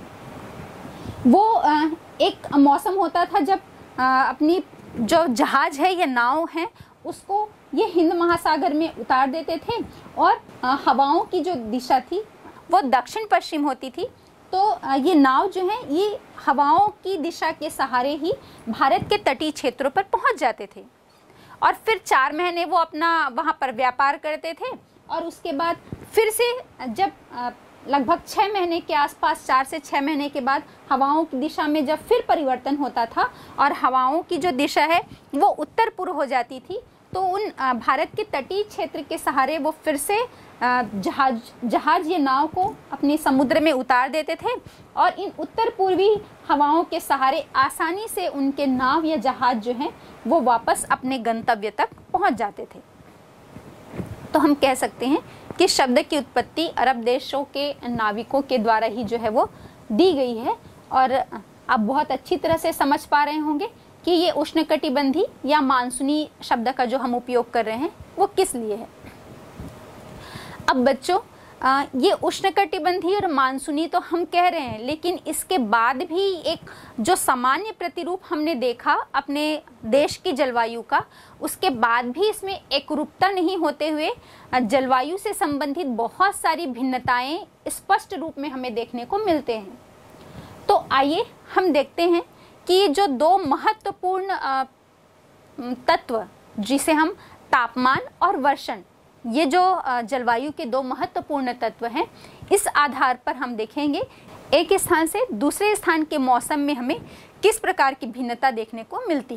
वो एक मौसम होता था जब अपनी जो जहाज है या नाव है उसको ये हिंद महासागर में उतार देते थे और हवाओं की जो दिशा थी वो दक्षिण पश्चिम होती थी। तो ये नाव जो है ये हवाओं की दिशा के सहारे ही भारत के तटीय क्षेत्रों पर पहुंच जाते थे और फिर चार महीने वो अपना वहाँ पर व्यापार करते थे। और उसके बाद फिर से जब लगभग छः महीने के आसपास, चार से छः महीने के बाद हवाओं की दिशा में जब फिर परिवर्तन होता था और हवाओं की जो दिशा है वो उत्तर पूर्व हो जाती थी, तो उन भारत के तटीय क्षेत्र के सहारे वो फिर से जहाज जहाज या नाव को अपने समुद्र में उतार देते थे और इन उत्तर पूर्वी हवाओं के सहारे आसानी से उनके नाव या जहाज जो हैं वो वापस अपने गंतव्य तक पहुंच जाते थे। तो हम कह सकते हैं कि शब्द की उत्पत्ति अरब देशों के नाविकों के द्वारा ही जो है वो दी गई है। और आप बहुत अच्छी तरह से समझ पा रहे होंगे कि ये उष्णकटिबंधीय या मानसूनी शब्द का जो हम उपयोग कर रहे हैं वो किस लिए है। अब बच्चों, आ, ये उष्णकटिबंधीय और मानसूनी तो हम कह रहे हैं, लेकिन इसके बाद भी एक जो सामान्य प्रतिरूप हमने देखा अपने देश की जलवायु का, उसके बाद भी इसमें एकरूपता नहीं होते हुए जलवायु से संबंधित बहुत सारी भिन्नताएं स्पष्ट रूप में हमें देखने को मिलते हैं। तो आइए हम देखते हैं कि जो दो महत्वपूर्ण तत्व, जिसे हम तापमान और वर्षण, ये जो जलवायु के दो महत्वपूर्ण तत्व हैं, इस आधार पर हम देखेंगे एक स्थान से दूसरे स्थान के मौसम में हमें किस प्रकार की भिन्नता देखने को मिलती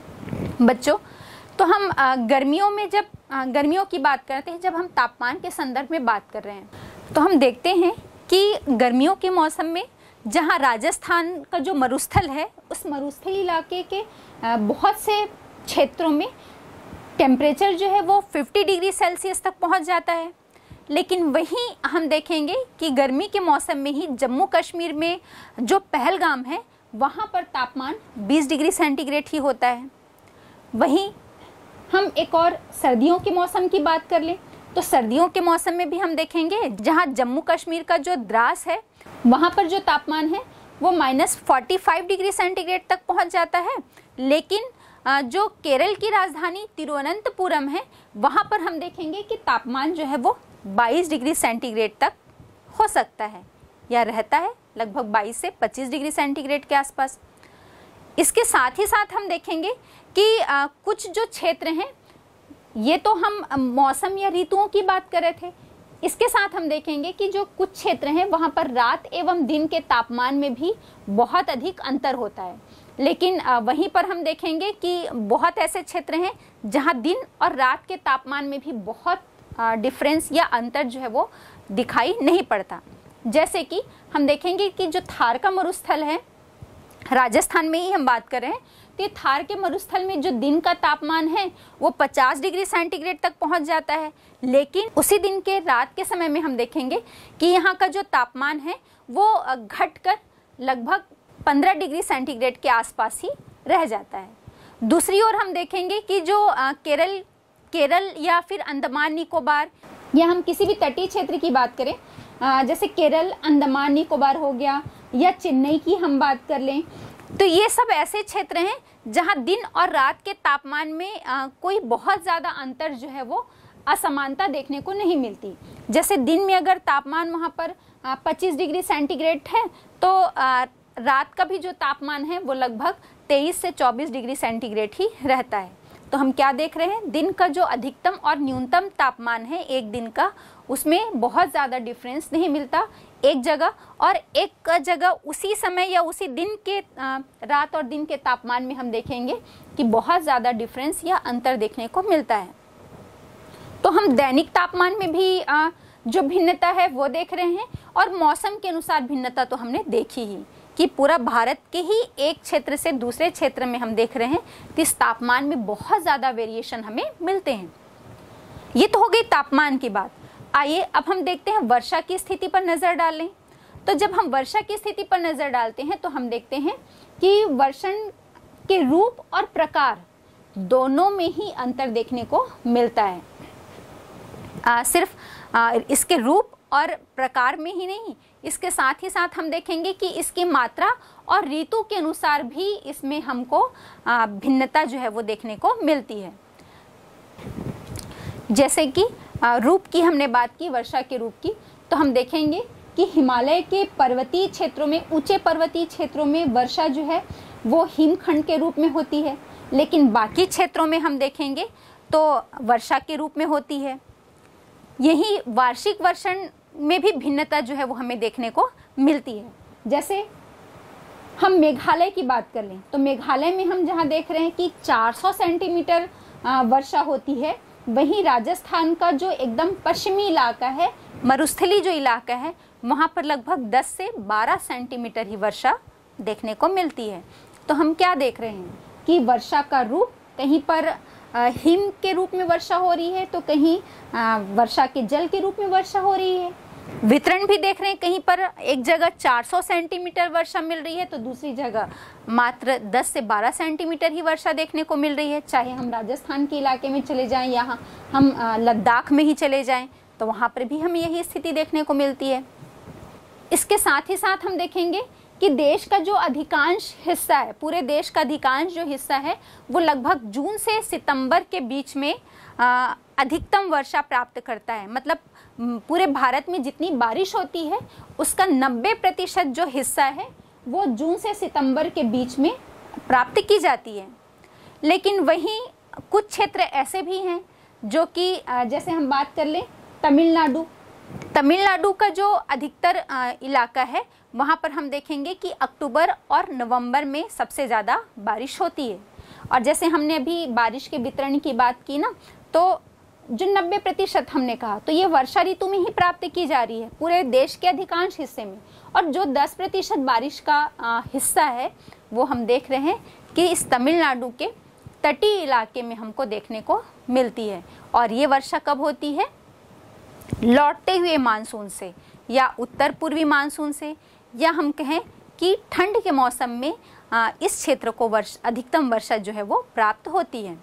है। बच्चों, तो हम गर्मियों में जब गर्मियों की बात करते हैं, जब हम तापमान के संदर्भ में बात कर रहे हैं, तो हम देखते हैं कि गर्मियों के मौसम में जहाँ राजस्थान का जो मरुस्थल है, उस मरुस्थल इलाके के बहुत से क्षेत्रों में टेम्परेचर जो है वो पचास डिग्री सेल्सियस तक पहुंच जाता है। लेकिन वहीं हम देखेंगे कि गर्मी के मौसम में ही जम्मू कश्मीर में जो पहलगाम है, वहां पर तापमान बीस डिग्री सेंटीग्रेड ही होता है। वहीं हम एक और सर्दियों के मौसम की बात कर लें, तो सर्दियों के मौसम में भी हम देखेंगे जहां जम्मू कश्मीर का जो द्रास है, वहां पर जो तापमान है वो minus forty five degree centigrade तक पहुंच जाता है। लेकिन जो केरल की राजधानी तिरुवनंतपुरम है, वहाँ पर हम देखेंगे कि तापमान जो है वो बाईस डिग्री सेंटीग्रेड तक हो सकता है या रहता है, लगभग बाईस से पच्चीस डिग्री सेंटीग्रेड के आसपास। इसके साथ ही साथ हम देखेंगे कि आ, कुछ जो क्षेत्र हैं, ये तो हम मौसम या ऋतुओं की बात कर रहे थे, इसके साथ हम देखेंगे कि जो कुछ क्षेत्र हैं वहाँ पर रात एवं दिन के तापमान में भी बहुत अधिक अंतर होता है। लेकिन वहीं पर हम देखेंगे कि बहुत ऐसे क्षेत्र हैं जहां दिन और रात के तापमान में भी बहुत डिफरेंस या अंतर जो है वो दिखाई नहीं पड़ता। जैसे कि हम देखेंगे कि जो थार का मरुस्थल है, राजस्थान में ही हम बात कर रहे हैं, तो ये थार के मरुस्थल में जो दिन का तापमान है वो पचास डिग्री सेंटीग्रेड तक पहुंच जाता है। लेकिन उसी दिन के रात के समय में हम देखेंगे कि यहाँ का जो तापमान है वो घटकर लगभग पंद्रह डिग्री सेंटीग्रेड के आसपास ही रह जाता है। दूसरी ओर हम देखेंगे कि जो आ, केरल केरल या फिर अंडमान निकोबार, या हम किसी भी तटीय क्षेत्र की बात करें, आ, जैसे केरल, अंडमान निकोबार हो गया, या चेन्नई की हम बात कर लें, तो ये सब ऐसे क्षेत्र हैं जहां दिन और रात के तापमान में आ, कोई बहुत ज़्यादा अंतर जो है वो असमानता देखने को नहीं मिलती। जैसे दिन में अगर तापमान वहाँ पर पच्चीस डिग्री सेंटीग्रेड है, तो आ, रात का भी जो तापमान है वो लगभग तेईस से चौबीस डिग्री सेंटीग्रेड ही रहता है। तो हम क्या देख रहे हैं, दिन का जो अधिकतम और न्यूनतम तापमान है एक दिन का, उसमें बहुत ज़्यादा डिफरेंस नहीं मिलता एक जगह, और एक जगह उसी समय या उसी दिन के रात और दिन के तापमान में हम देखेंगे कि बहुत ज़्यादा डिफरेंस या अंतर देखने को मिलता है। तो हम दैनिक तापमान में भी जो भिन्नता है वो देख रहे हैं, और मौसम के अनुसार भिन्नता तो हमने देखी ही कि पूरा भारत के ही एक क्षेत्र से दूसरे क्षेत्र में हम देख रहे हैं कि इस तापमान में बहुत ज़्यादा वेरिएशन हमें मिलते हैं। ये तो हो गई तापमान की बात। आइए अब हम देखते हैं वर्षा की स्थिति पर नज़र डालें। तो जब हम वर्षा की स्थिति पर नज़र डालते हैं तो हम देखते हैं कि वर्षण के रूप और प्रकार दोनों में ही अंतर देखने को मिलता है। आ, सिर्फ आ, इसके रूप और प्रकार में ही नहीं, इसके साथ ही साथ हम देखेंगे कि इसकी मात्रा और ऋतु के अनुसार भी इसमें हमको भिन्नता जो है वो देखने को मिलती है। जैसे कि रूप की हमने बात की, वर्षा के रूप की, तो हम देखेंगे कि हिमालय के पर्वतीय क्षेत्रों में, ऊंचे पर्वतीय क्षेत्रों में वर्षा जो है वो हिमखंड के रूप में होती है, लेकिन बाकी क्षेत्रों में हम देखेंगे तो वर्षा के रूप में होती है। यही वार्षिक वर्षण में भी भिन्नता जो है वो हमें देखने को मिलती है। जैसे हम मेघालय की बात कर लें, तो मेघालय में हम जहाँ देख रहे हैं कि चार सौ सेंटीमीटर वर्षा होती है, वहीं राजस्थान का जो एकदम पश्चिमी इलाका है, मरुस्थली जो इलाका है, वहाँ पर लगभग दस से बारह सेंटीमीटर ही वर्षा देखने को मिलती है। तो हम क्या देख रहे हैं कि वर्षा का रूप, कहीं पर हिम के रूप में वर्षा हो रही है, तो कहीं वर्षा के जल के रूप में वर्षा हो रही है। वितरण भी देख रहे हैं, कहीं पर एक जगह चार सौ सेंटीमीटर वर्षा मिल रही है तो दूसरी जगह मात्र दस से बारह सेंटीमीटर ही वर्षा देखने को मिल रही है। चाहे हम राजस्थान के इलाके में चले जाएं या हम लद्दाख में ही चले जाएं, तो वहाँ पर भी हमें यही स्थिति देखने को मिलती है। इसके साथ ही साथ हम देखेंगे कि देश का जो अधिकांश हिस्सा है, पूरे देश का अधिकांश जो हिस्सा है वो लगभग जून से सितंबर के बीच में आ, अधिकतम वर्षा प्राप्त करता है। मतलब पूरे भारत में जितनी बारिश होती है उसका नब्बे प्रतिशत जो हिस्सा है वो जून से सितंबर के बीच में प्राप्त की जाती है। लेकिन वहीं कुछ क्षेत्र ऐसे भी हैं जो कि जैसे हम बात कर लें तमिलनाडु, तमिलनाडु का जो अधिकतर इलाका है वहाँ पर हम देखेंगे कि अक्टूबर और नवंबर में सबसे ज़्यादा बारिश होती है। और जैसे हमने अभी बारिश के वितरण की बात की ना, तो जो नब्बे प्रतिशत हमने कहा तो ये वर्षा ऋतु में ही प्राप्त की जा रही है पूरे देश के अधिकांश हिस्से में। और जो दस प्रतिशत बारिश का आ, हिस्सा है वो हम देख रहे हैं कि इस तमिलनाडु के तटीय इलाके में हमको देखने को मिलती है। और ये वर्षा कब होती है? लौटते हुए मानसून से या उत्तर पूर्वी मानसून से, या हम कहें कि ठंड के मौसम में आ, इस क्षेत्र को वर्ष अधिकतम वर्षा जो है वो प्राप्त होती है।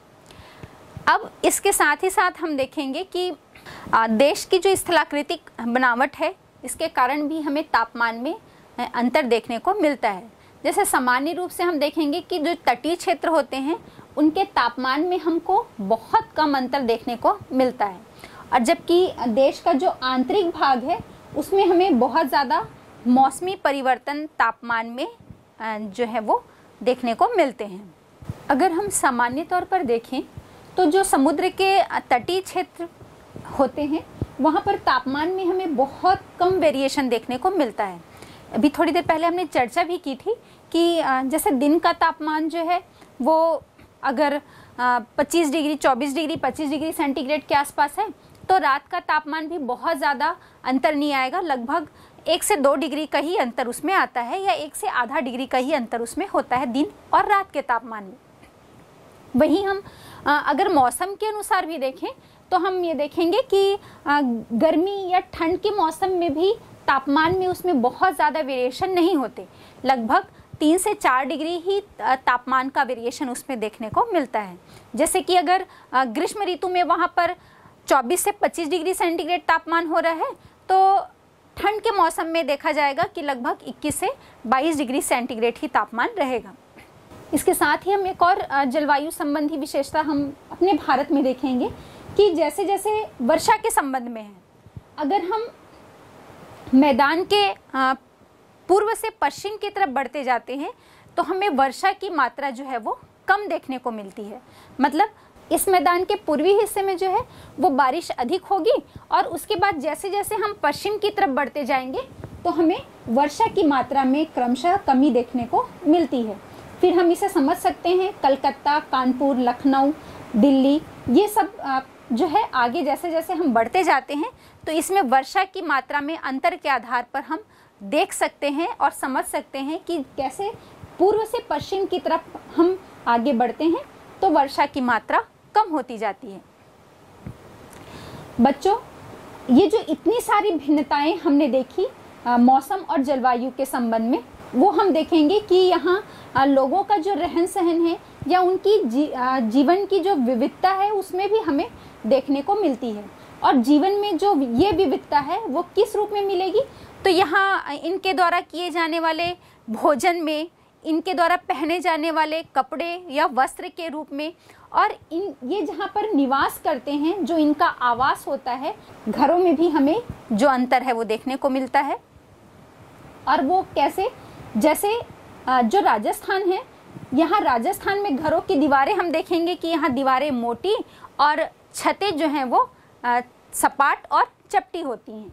अब इसके साथ ही साथ हम देखेंगे कि आ, देश की जो स्थलाकृतिक बनावट है इसके कारण भी हमें तापमान में अंतर देखने को मिलता है। जैसे सामान्य रूप से हम देखेंगे कि जो तटीय क्षेत्र होते हैं उनके तापमान में हमको बहुत कम अंतर देखने को मिलता है, और जबकि देश का जो आंतरिक भाग है उसमें हमें बहुत ज़्यादा मौसमी परिवर्तन तापमान में जो है वो देखने को मिलते हैं। अगर हम सामान्य तौर पर देखें तो जो समुद्र के तटीय क्षेत्र होते हैं वहाँ पर तापमान में हमें बहुत कम वेरिएशन देखने को मिलता है। अभी थोड़ी देर पहले हमने चर्चा भी की थी कि जैसे दिन का तापमान जो है वो अगर पच्चीस डिग्री, चौबीस डिग्री, पच्चीस डिग्री सेंटीग्रेड के आसपास है तो रात का तापमान भी बहुत ज़्यादा अंतर नहीं आएगा, लगभग एक से दो डिग्री का ही अंतर उसमें आता है, या एक से आधा डिग्री का ही अंतर उसमें होता है दिन और रात के तापमान में। वहीं हम अगर मौसम के अनुसार भी देखें तो हम ये देखेंगे कि गर्मी या ठंड के मौसम में भी तापमान में उसमें बहुत ज़्यादा वेरिएशन नहीं होते, लगभग तीन से चार डिग्री ही तापमान का वेरिएशन उसमें देखने को मिलता है। जैसे कि अगर ग्रीष्म ऋतु में वहाँ पर चौबीस से पच्चीस डिग्री सेंटीग्रेड तापमान हो रहा है तो ठंड के मौसम में देखा जाएगा कि लगभग इक्कीस से बाईस डिग्री सेंटीग्रेड ही तापमान रहेगा। इसके साथ ही हम एक और जलवायु संबंधी विशेषता हम अपने भारत में देखेंगे कि जैसे जैसे वर्षा के संबंध में है, अगर हम मैदान के पूर्व से पश्चिम की तरफ बढ़ते जाते हैं तो हमें वर्षा की मात्रा जो है वो कम देखने को मिलती है। मतलब इस मैदान के पूर्वी हिस्से में जो है वो बारिश अधिक होगी, और उसके बाद जैसे जैसे हम पश्चिम की तरफ बढ़ते जाएंगे तो हमें वर्षा की मात्रा में क्रमशः कमी देखने को मिलती है। फिर हम इसे समझ सकते हैं कलकत्ता, कानपुर, लखनऊ, दिल्ली, ये सब जो है आगे जैसे जैसे हम बढ़ते जाते हैं तो इसमें वर्षा की मात्रा में अंतर के आधार पर हम देख सकते हैं और समझ सकते हैं कि कैसे पूर्व से पश्चिम की तरफ हम आगे बढ़ते हैं तो वर्षा की मात्रा कम होती जाती है। बच्चों, ये जो इतनी सारी भिन्नताएं हमने देखी मौसम और जलवायु के संबंध में, वो हम देखेंगे कि यहाँ लोगों का जो रहन सहन है या उनकी जी, जीवन की जो विविधता है उसमें भी हमें देखने को मिलती है। और जीवन में जो ये विविधता है वो किस रूप में मिलेगी? तो यहाँ इनके द्वारा किए जाने वाले भोजन में, इनके द्वारा पहने जाने वाले कपड़े या वस्त्र के रूप में, और इन ये जहाँ पर निवास करते हैं, जो इनका आवास होता है, घरों में भी हमें जो अंतर है वो देखने को मिलता है। और वो कैसे? जैसे जो राजस्थान है, यहाँ राजस्थान में घरों की दीवारें हम देखेंगे कि यहाँ दीवारें मोटी और छतें जो हैं वो सपाट और चपटी होती हैं।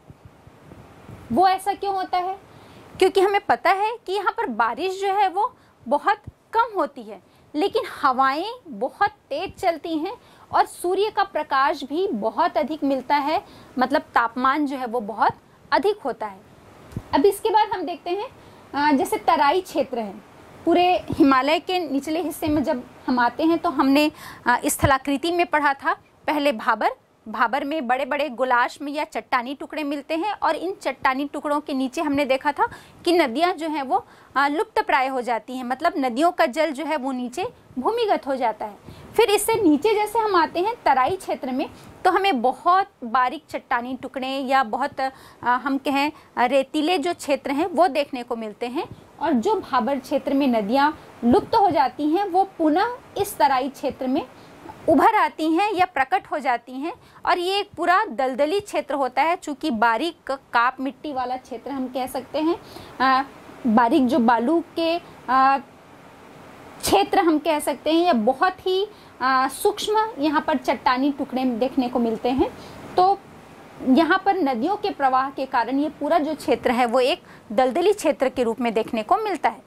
वो ऐसा क्यों होता है? क्योंकि हमें पता है कि यहाँ पर बारिश जो है वो बहुत कम होती है, लेकिन हवाएं बहुत तेज चलती हैं और सूर्य का प्रकाश भी बहुत अधिक मिलता है, मतलब तापमान जो है वो बहुत अधिक होता है। अब इसके बाद हम देखते हैं जैसे तराई क्षेत्र है, पूरे हिमालय के निचले हिस्से में जब हम आते हैं तो हमने स्थलाकृति में पढ़ा था पहले भाबर भाबर में बड़े बड़े गुलाश्म या चट्टानी टुकड़े मिलते हैं, और इन चट्टानी टुकड़ों के नीचे हमने देखा था कि नदियां जो हैं वो लुप्त प्राय हो जाती हैं, मतलब नदियों का जल जो है वो नीचे भूमिगत हो जाता है। फिर इससे नीचे जैसे हम आते हैं तराई क्षेत्र में, तो हमें बहुत बारीक चट्टानी टुकड़े या बहुत आ, हम कहें रेतीले जो क्षेत्र हैं वो देखने को मिलते हैं। और जो भाबर क्षेत्र में नदियाँ लुप्त हो जाती हैं वो पुनः इस तराई क्षेत्र में उभर आती हैं या प्रकट हो जाती हैं। और ये एक पूरा दलदली क्षेत्र होता है, चूँकि बारीक काप मिट्टी वाला क्षेत्र हम कह सकते हैं, आ, बारीक जो बालू के आ, क्षेत्र हम कह सकते हैं, या बहुत ही सूक्ष्म यहाँ पर चट्टानी टुकड़े देखने को मिलते हैं। तो यहाँ पर नदियों के प्रवाह के कारण ये पूरा जो क्षेत्र है वो एक दलदली क्षेत्र के रूप में देखने को मिलता है।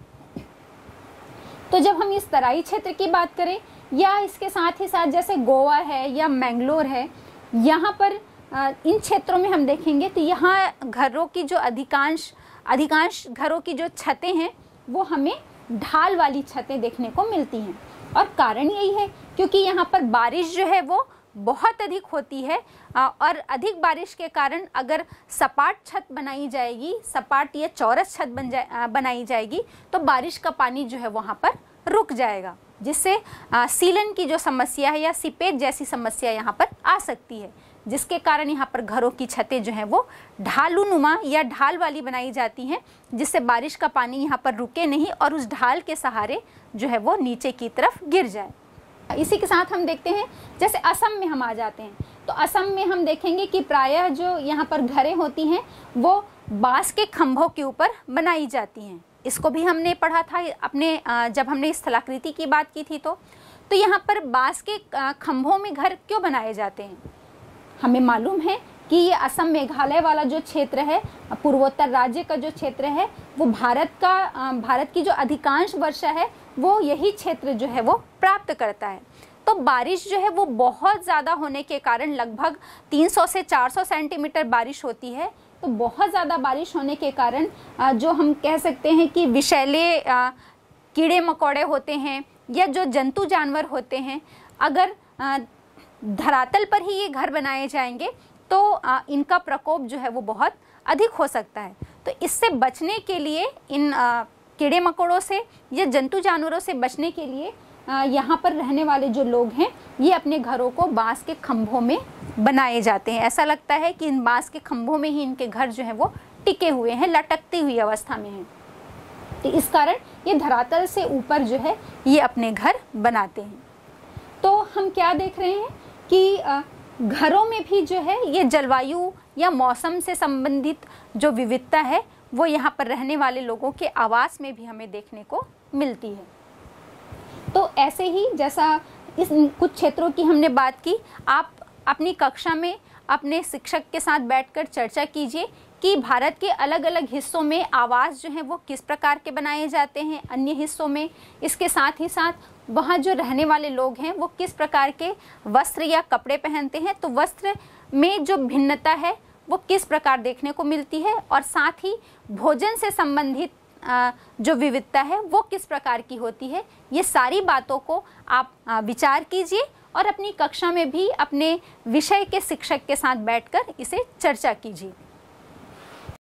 तो जब हम इस तराई क्षेत्र की बात करें या इसके साथ ही साथ जैसे गोवा है या मैंगलोर है, यहाँ पर इन क्षेत्रों में हम देखेंगे तो यहाँ घरों की जो अधिकांश अधिकांश घरों की जो छतें हैं वो हमें ढाल वाली छतें देखने को मिलती हैं। और कारण यही है क्योंकि यहाँ पर बारिश जो है वो बहुत अधिक होती है, और अधिक बारिश के कारण अगर सपाट छत बनाई जाएगी, सपाट या चौरस छत बन जाए बनाई जाएगी तो बारिश का पानी जो है वहाँ पर रुक जाएगा, जिससे सीलन की जो समस्या है या सीपेज जैसी समस्या यहाँ पर आ सकती है, जिसके कारण यहाँ पर घरों की छतें जो हैं वो ढालूनुमा या ढाल वाली बनाई जाती हैं, जिससे बारिश का पानी यहाँ पर रुके नहीं और उस ढाल के सहारे जो है वो नीचे की तरफ गिर जाए। इसी के साथ हम देखते हैं जैसे असम में हम आ जाते हैं, तो असम में हम देखेंगे कि प्रायः जो यहाँ पर घरें होती हैं वो बांस के खंभों के ऊपर बनाई जाती हैं। इसको भी हमने पढ़ा था अपने जब हमने स्थलाकृति की बात की थी। तो तो यहाँ पर बांस के खंभों में घर क्यों बनाए जाते हैं? हमें मालूम है कि ये असम मेघालय वाला जो क्षेत्र है, पूर्वोत्तर राज्य का जो क्षेत्र है, वो भारत का भारत की जो अधिकांश वर्षा है वो यही क्षेत्र जो है वो प्राप्त करता है। तो बारिश जो है वो बहुत ज़्यादा होने के कारण लगभग तीन सौ से चार सौ सेंटीमीटर बारिश होती है। तो बहुत ज़्यादा बारिश होने के कारण जो हम कह सकते हैं कि विषैले कीड़े मकोड़े होते हैं या जो जंतु जानवर होते हैं, अगर धरातल पर ही ये घर बनाए जाएंगे तो इनका प्रकोप जो है वो बहुत अधिक हो सकता है। तो इससे बचने के लिए, इन कीड़े मकोड़ों से या जंतु जानवरों से बचने के लिए यहाँ पर रहने वाले जो लोग हैं ये अपने घरों को बांस के खंभों में बनाए जाते हैं। ऐसा लगता है कि इन बांस के खंभों में ही इनके घर जो है वो टिके हुए हैं, लटकती हुई अवस्था में हैं। तो इस कारण ये धरातल से ऊपर जो है ये अपने घर बनाते हैं। तो हम क्या देख रहे हैं कि घरों में भी जो है ये जलवायु या मौसम से संबंधित जो विविधता है वो यहाँ पर रहने वाले लोगों के आवास में भी हमें देखने को मिलती है। तो ऐसे ही जैसा इस कुछ क्षेत्रों की हमने बात की, आप अपनी कक्षा में अपने शिक्षक के साथ बैठकर चर्चा कीजिए कि भारत के अलग अलग हिस्सों में आवास जो हैं वो किस प्रकार के बनाए जाते हैं, अन्य हिस्सों में। इसके साथ ही साथ वहाँ जो रहने वाले लोग हैं वो किस प्रकार के वस्त्र या कपड़े पहनते हैं, तो वस्त्र में जो भिन्नता है वो किस प्रकार देखने को मिलती है, और साथ ही भोजन से संबंधित जो विविधता है वो किस प्रकार की होती है। ये सारी बातों को आप विचार कीजिए और अपनी कक्षा में भी अपने विषय के शिक्षक के साथ बैठकर इसे चर्चा कीजिए।